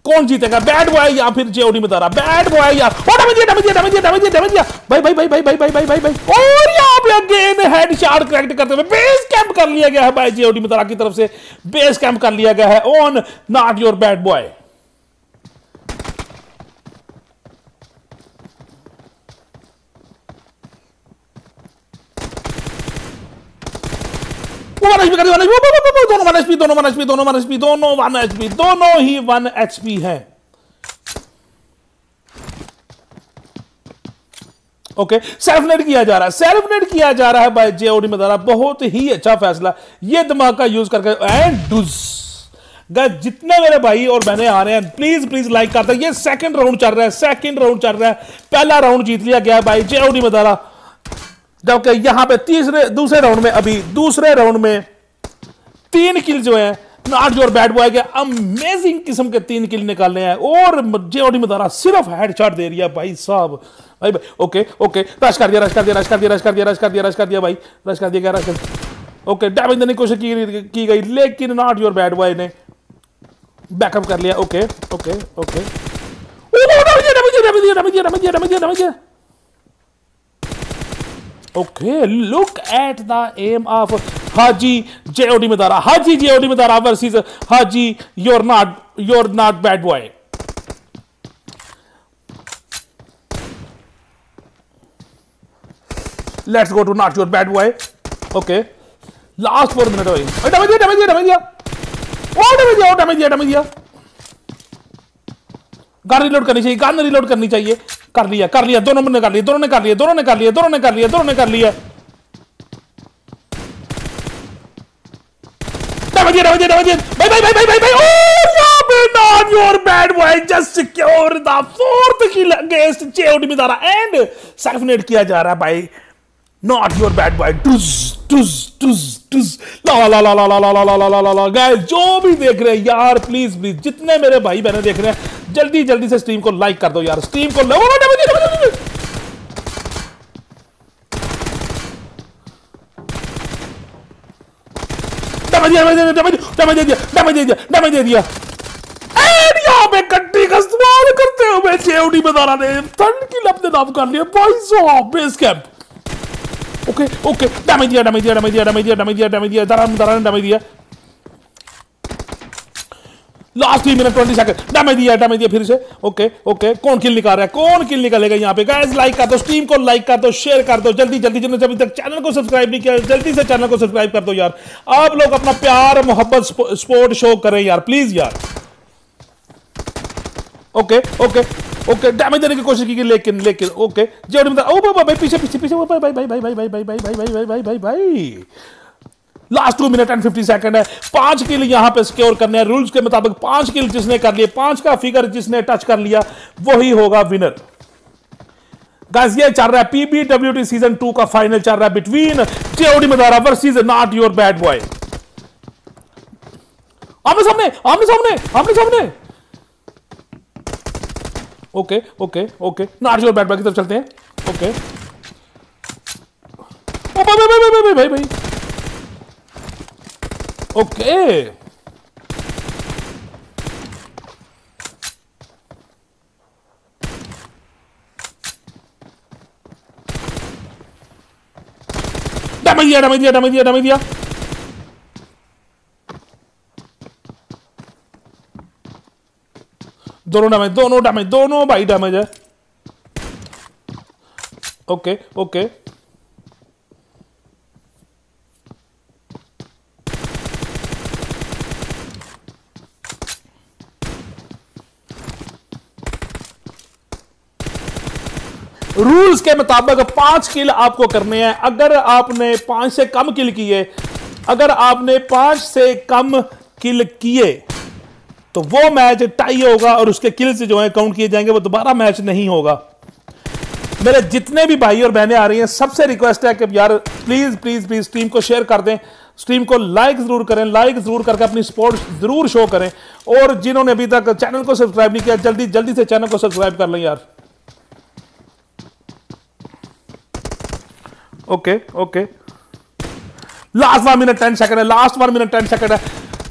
कौन जीतेगा, bad boy या फिर जेओडी मदारा? बैड बॉय या भाई भाई भाई भाई भाई भाई भाई भाई भाई। और यहाँ पे अगेन हेडशॉट करेक्ट करते हुए बेस कैंप कर लिया गया है भाई जेओडी मदारा की तरफ से। बेस कैंप कर लिया गया है on not your bad boy. दोनों 1 HP, दोनों 1 HP, दोनों 1 HP, दोनों 1 HP, दोनों ही 1 HP है। ओके, सेल्फ नेट किया जा रहा है, सेल्फ नेट किया जा रहा है भाई जेओडी मदारा। बहुत ही अच्छा फैसला, ये दिमाग का यूज करके। एंड डुज गाइस, जितने मेरे भाई और बहनें आ रहे हैं प्लीज प्लीज लाइक करते हैं। ये सेकंड राउंड चल रहा है, सेकंड राउंड चल रहा है। पहला राउंड जीत लिया गया भाई जेओडी मदारा, जबकि यहां पे दूसरे राउंड में 3 किल जो है नॉट योर बैड बॉय के अमेजिंग किस्म के 3 किल निकालने हैं। और जेओडी मदारा सिर्फ हेडशॉट दे रही है भाई साहब। भाई ओके ओके, रश कर दिया भाई, रश कर दिया। ओके, डैमेज देने की कोशिश की गई, लेकिन नॉट योर बैड बॉय ने बैकअप कर लिया। Okay okay okay, Okay, look at the aim of Haji JOD Madara. Haji JOD Madara versus Haji, you're not bad boy. Let's go to not your bad boy. Okay, last 4 minutes. damage दिया। Gun reload करनी चाहिए, कर लिया। दोनों ने कर लिया। भाई। यहाँ पे not your bad boy just secure the 4th kill against JOD Madara and self net किया जा रहा है भाई नॉट योर बैड बॉय। ला गाइस, जो भी देख रहे हैं यार प्लीज जितने मेरे भाई बहने देख रहे हैं जल्दी से स्ट्रीम को लाइक कर दो यार, स्ट्रीम को डैमेज दे दिया। एंड यहाँ पे कट्टी का इस्तेमाल करते हुए जेओडी मदारा ने 3 किल अपने नाम कर लिए भाई साहब बेस कैंप। ओके, डैमेज दिया। डैमेज दिया। लास्ट 3 मिनट 20 सेकंड, डैमेज दिया फिर से। ओके, कौन किल निकाल रहा है, कौन किल निकालेगा यहाँ पे? गाइस लाइक कर दो, स्ट्रीम को लाइक कर दो, शेयर कर दो जल्दी जिन्होंने अभी तक चैनल को सब्सक्राइब नहीं किया जल्दी से चैनल को सब्सक्राइब कर दो यार। आप लोग अपना प्यार मोहब्बत सपोर्ट शो करें यार प्लीज यार। ओके, डैमेज देने की कोशिश की लेकिन ओके जेओडी मदारा। ओ भाई पीछे भाई। लास्ट 2 मिनट एंड 50 सेकंड है। 5 किल यहां पे सिक्योर करने हैं रूल्स के मुताबिक। 5 किल जिसने कर लिए, 5 का फिगर जिसने टच कर लिया वही होगा विनर। गाइस ये चल रहा है PBWT सीजन 2 का फाइनल चल रहा है between JOD Madara versus not your bad boy. आमने सामने। Okay, not your bad boy की तरफ चलते हैं। ओके, ओ भाई। ओके, डैमेज दिया। दोनों भाई डैमेज है। ओके, रूल्स के मुताबिक 5 किल आपको करने हैं। अगर आपने 5 से कम किल किए तो वो मैच टाई होगा और उसके किल से जो है काउंट किए जाएंगे, वो दोबारा मैच नहीं होगा। मेरे जितने भी भाई और बहनें आ रही हैं सबसे रिक्वेस्ट है कि यार प्लीज स्ट्रीम को शेयर कर दें, स्ट्रीम को लाइक जरूर करें, लाइक जरूर करके अपनी सपोर्ट जरूर शो करें। और जिन्होंने अभी तक चैनल को सब्सक्राइब नहीं किया जल्दी से चैनल को सब्सक्राइब कर लें यार। ओके, लास्ट 1 मिनट 10 सेकंड है।